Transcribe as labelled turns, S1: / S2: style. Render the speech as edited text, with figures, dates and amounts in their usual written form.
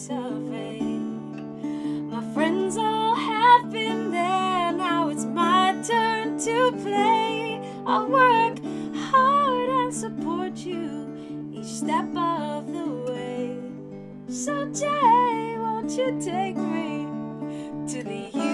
S1: survey. My friends all have been there, now it's my turn to play. I'll work hard and support you each step of the way. So Jay, won't you take me to the